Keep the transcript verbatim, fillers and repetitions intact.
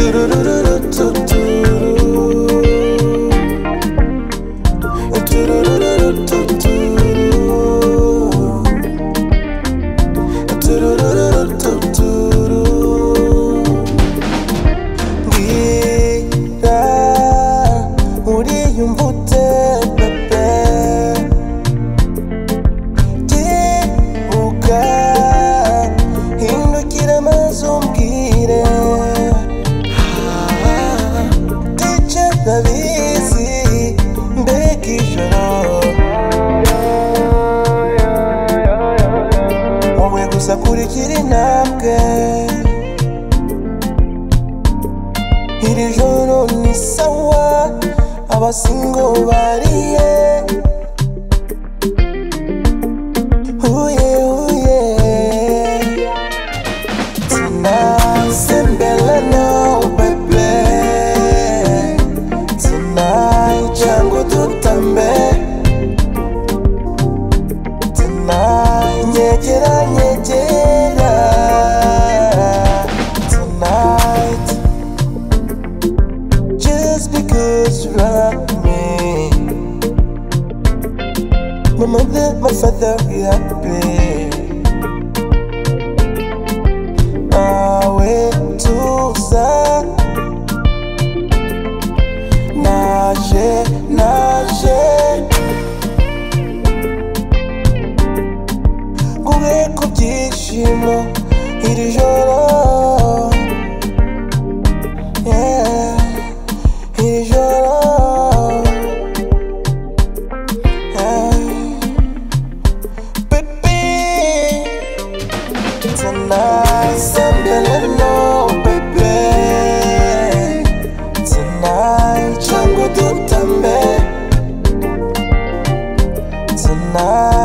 Nabizi mbega ijoro wowe gusa kurikira intambwe iri joro ni sawa abasingo bariye uye uye tonight sembele no baby tonight jango tutambe tonight nyegera nyegera tonight just because you love me my mother my father happy nawe tuza naje naje nguhe ku byishimo iri joro yeah iri joro yeah baby tonight sembele no baby tonight jango tutambe tonight